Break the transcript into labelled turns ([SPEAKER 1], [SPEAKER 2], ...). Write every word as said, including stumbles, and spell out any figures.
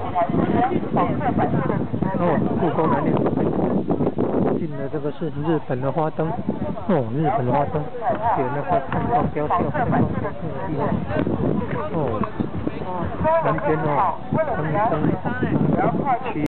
[SPEAKER 1] 哦，故宫南面进的这个是日本的花灯，哦，日本的花灯，有那个看光雕塑，看光雕塑的地方，哦，南边哦，灯灯灯区。